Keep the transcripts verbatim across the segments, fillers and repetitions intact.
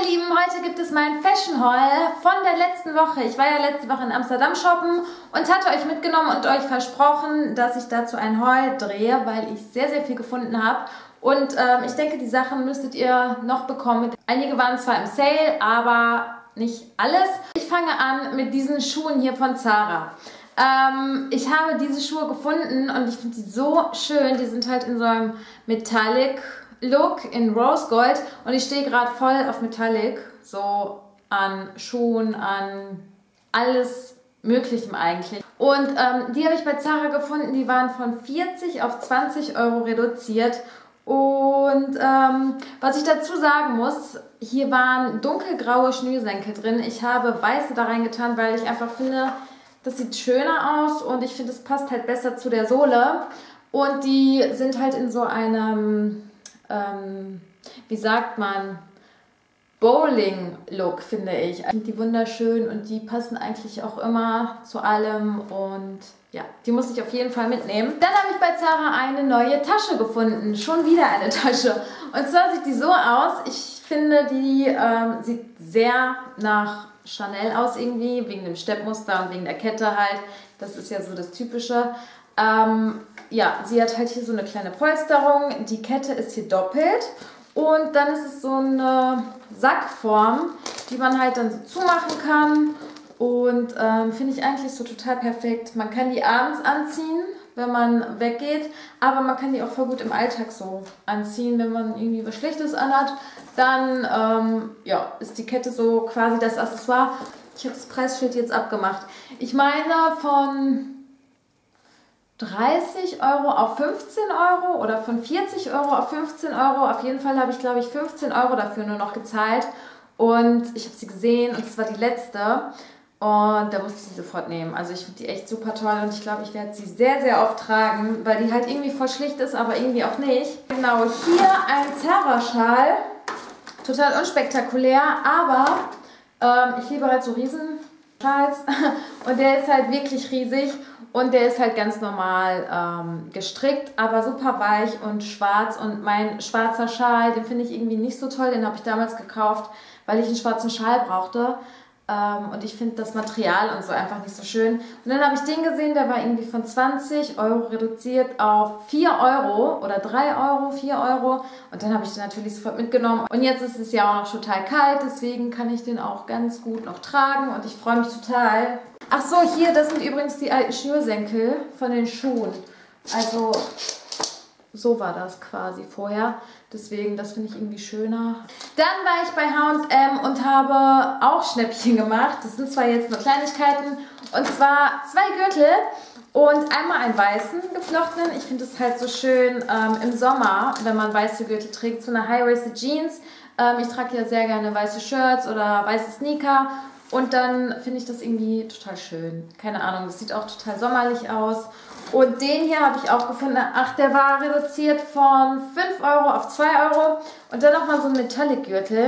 ihr Lieben, heute gibt es mein Fashion Haul von der letzten Woche. Ich war ja letzte Woche in Amsterdam shoppen und hatte euch mitgenommen und euch versprochen, dass ich dazu ein Haul drehe, weil ich sehr, sehr viel gefunden habe. Und ähm, ich denke, die Sachen müsstet ihr noch bekommen. Einige waren zwar im Sale, aber nicht alles. Ich fange an mit diesen Schuhen hier von Zara. Ähm, ich habe diese Schuhe gefunden und ich finde die so schön. Die sind halt in so einem Metallic Look in Rose Gold und ich stehe gerade voll auf Metallic, so an Schuhen, an alles Möglichem eigentlich. Und ähm, die habe ich bei Zara gefunden, die waren von vierzig auf zwanzig Euro reduziert. Und ähm, was ich dazu sagen muss, hier waren dunkelgraue Schnürsenkel drin. Ich habe weiße da reingetan, weil ich einfach finde, das sieht schöner aus und ich finde, es passt halt besser zu der Sohle. Und die sind halt in so einem... Ähm, wie sagt man, Bowling-Look, finde ich. Ich finde die wunderschön und die passen eigentlich auch immer zu allem und ja, die muss ich auf jeden Fall mitnehmen. Dann habe ich bei Zara eine neue Tasche gefunden, schon wieder eine Tasche. Und zwar sieht die so aus, ich finde, die ähm, sieht sehr nach Chanel aus irgendwie, wegen dem Steppmuster und wegen der Kette halt. Das ist ja so das Typische. Ähm, ja, sie hat halt hier so eine kleine Polsterung, die Kette ist hier doppelt und dann ist es so eine Sackform, die man halt dann so zumachen kann und ähm, finde ich eigentlich so total perfekt. Man kann die abends anziehen, wenn man weggeht, aber man kann die auch voll gut im Alltag so anziehen, wenn man irgendwie was Schlechtes anhat. Dann ähm, ja, ist die Kette so quasi das Accessoire. Ich habe das Preisschild jetzt abgemacht. Ich meine von dreißig Euro auf fünfzehn Euro oder von vierzig Euro auf fünfzehn Euro. Auf jeden Fall habe ich, glaube ich, fünfzehn Euro dafür nur noch gezahlt. Und ich habe sie gesehen und es war die letzte. Und da musste ich sie sofort nehmen. Also ich finde die echt super toll und ich glaube, ich werde sie sehr, sehr oft tragen, weil die halt irgendwie voll schlicht ist, aber irgendwie auch nicht. Genau, hier ein Zara-Schal. Total unspektakulär, aber ähm, ich liebe halt so Riesenschals. Und der ist halt wirklich riesig. Und der ist halt ganz normal ähm, gestrickt, aber super weich und schwarz. Und mein schwarzer Schal, den finde ich irgendwie nicht so toll. Den habe ich damals gekauft, weil ich einen schwarzen Schal brauchte. Ähm, und ich finde das Material und so einfach nicht so schön. Und dann habe ich den gesehen, der war irgendwie von zwanzig Euro reduziert auf vier Euro oder drei Euro, vier Euro. Und dann habe ich den natürlich sofort mitgenommen. Und jetzt ist es ja auch noch total kalt, deswegen kann ich den auch ganz gut noch tragen. Und ich freue mich total. Ach so, hier, das sind übrigens die alten Schnürsenkel von den Schuhen. Also, so war das quasi vorher. Deswegen, das finde ich irgendwie schöner. Dann war ich bei H und M und habe auch Schnäppchen gemacht. Das sind zwar jetzt nur Kleinigkeiten. Und zwar zwei Gürtel und einmal einen weißen geflochtenen. Ich finde es halt so schön ähm, im Sommer, wenn man weiße Gürtel trägt, so eine High-Waisted Jeans. Ähm, ich trage ja sehr gerne weiße Shirts oder weiße Sneaker. Und dann finde ich das irgendwie total schön. Keine Ahnung, das sieht auch total sommerlich aus. Und den hier habe ich auch gefunden. Ach, der war reduziert von fünf Euro auf zwei Euro. Und dann nochmal so ein Metallic-Gürtel.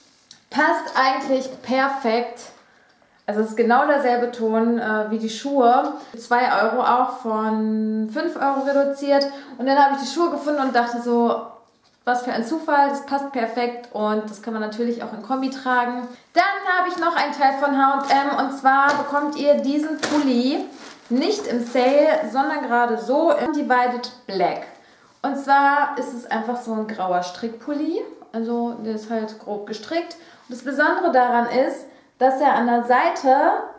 Passt eigentlich perfekt. Also es ist genau derselbe Ton äh, wie die Schuhe. zwei Euro auch von fünf Euro reduziert. Und dann habe ich die Schuhe gefunden und dachte so, was für ein Zufall, das passt perfekt und das kann man natürlich auch in Kombi tragen. Dann habe ich noch einen Teil von H und M und zwar bekommt ihr diesen Pulli nicht im Sale, sondern gerade so im Divided Black. Und zwar ist es einfach so ein grauer Strickpulli, also der ist halt grob gestrickt. Und das Besondere daran ist, dass er an der Seite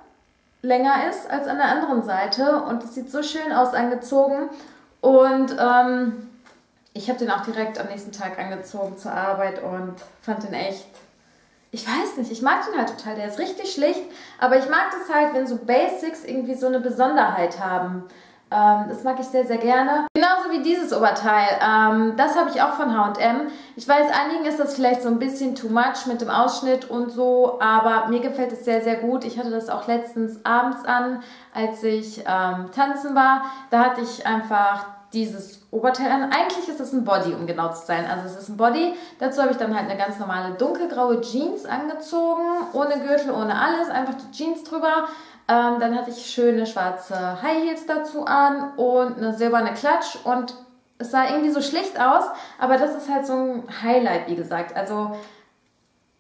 länger ist als an der anderen Seite und es sieht so schön aus angezogen und ähm, ich habe den auch direkt am nächsten Tag angezogen zur Arbeit und fand den echt, ich weiß nicht, ich mag den halt total. Der ist richtig schlicht, aber ich mag das halt, wenn so Basics irgendwie so eine Besonderheit haben. Ähm, das mag ich sehr, sehr gerne. Genauso wie dieses Oberteil. Ähm, das habe ich auch von H und M. Ich weiß, einigen ist das vielleicht so ein bisschen too much mit dem Ausschnitt und so, aber mir gefällt es sehr, sehr gut. Ich hatte das auch letztens abends an, als ich ähm, tanzen war. Da hatte ich einfach dieses Oberteil an. Eigentlich ist es ein Body, um genau zu sein. Also es ist ein Body. Dazu habe ich dann halt eine ganz normale dunkelgraue Jeans angezogen. Ohne Gürtel, ohne alles. Einfach die Jeans drüber. Ähm, dann hatte ich schöne schwarze High Heels dazu an und eine silberne Klatsch. Und es sah irgendwie so schlicht aus. Aber das ist halt so ein Highlight, wie gesagt. Also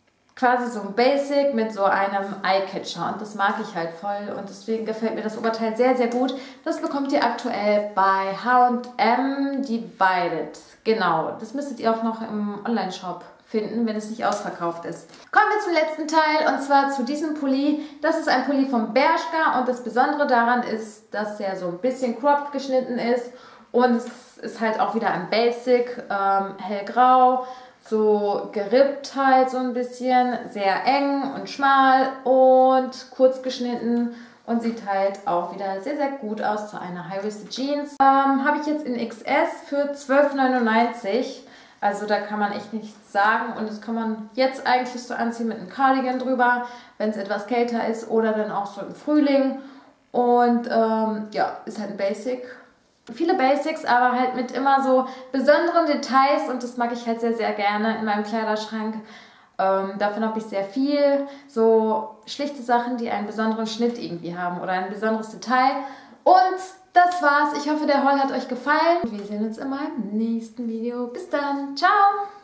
quasi so ein Basic mit so einem Eyecatcher und das mag ich halt voll und deswegen gefällt mir das Oberteil sehr, sehr gut. Das bekommt ihr aktuell bei H und M Divided. Genau, das müsstet ihr auch noch im Online-Shop finden, wenn es nicht ausverkauft ist. Kommen wir zum letzten Teil und zwar zu diesem Pulli. Das ist ein Pulli von Bershka und das Besondere daran ist, dass er so ein bisschen cropped geschnitten ist und es ist halt auch wieder ein Basic, ähm, hellgrau, so gerippt halt so ein bisschen, sehr eng und schmal und kurz geschnitten und sieht halt auch wieder sehr, sehr gut aus zu einer High-Waisted Jeans. Ähm, habe ich jetzt in X S für zwölf neunundneunzig. Also da kann man echt nichts sagen und das kann man jetzt eigentlich so anziehen mit einem Cardigan drüber, wenn es etwas kälter ist oder dann auch so im Frühling. Und ähm, ja, ist halt ein Basic. Viele Basics, aber halt mit immer so besonderen Details und das mag ich halt sehr, sehr gerne in meinem Kleiderschrank. Ähm, davon habe ich sehr viel. So schlichte Sachen, die einen besonderen Schnitt irgendwie haben oder ein besonderes Detail. Und das war's. Ich hoffe, der Haul hat euch gefallen. Wir sehen uns in meinem nächsten Video. Bis dann. Ciao!